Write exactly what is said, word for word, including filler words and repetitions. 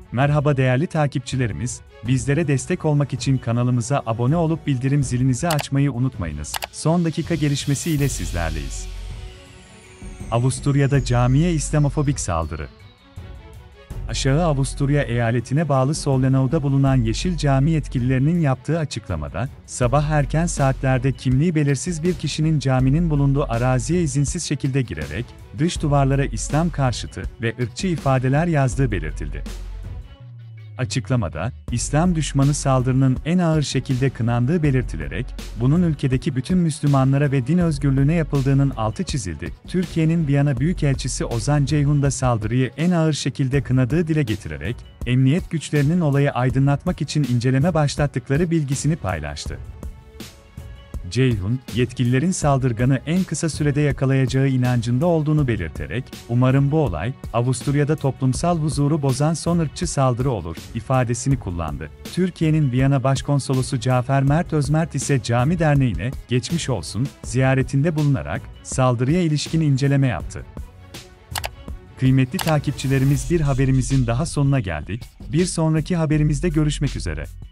Merhaba değerli takipçilerimiz, bizlere destek olmak için kanalımıza abone olup bildirim zilinizi açmayı unutmayınız. Son dakika gelişmesi ile sizlerleyiz. Avusturya'da camiye İslamofobik saldırı. Aşağı Avusturya eyaletine bağlı Sollenau'da bulunan Yeşil Cami yetkililerinin yaptığı açıklamada, sabah erken saatlerde kimliği belirsiz bir kişinin caminin bulunduğu araziye izinsiz şekilde girerek, dış duvarlara İslam karşıtı ve ırkçı ifadeler yazdığı belirtildi. Açıklamada, İslam düşmanı saldırının en ağır şekilde kınandığı belirtilerek, bunun ülkedeki bütün Müslümanlara ve din özgürlüğüne yapıldığının altı çizildi. Türkiye'nin Viyana Büyükelçisi Ozan Ceyhun da saldırıyı en ağır şekilde kınadığı dile getirerek, emniyet güçlerinin olayı aydınlatmak için inceleme başlattıkları bilgisini paylaştı. Ceyhun, yetkililerin saldırganı en kısa sürede yakalayacağı inancında olduğunu belirterek, "Umarım bu olay, Avusturya'da toplumsal huzuru bozan son ırkçı saldırı olur" ifadesini kullandı. Türkiye'nin Viyana Başkonsolosu Cafer Mert Özmert ise Cami Derneği'ne "geçmiş olsun" ziyaretinde bulunarak saldırıya ilişkin inceleme yaptı. Kıymetli takipçilerimiz, bir haberimizin daha sonuna geldik. Bir sonraki haberimizde görüşmek üzere.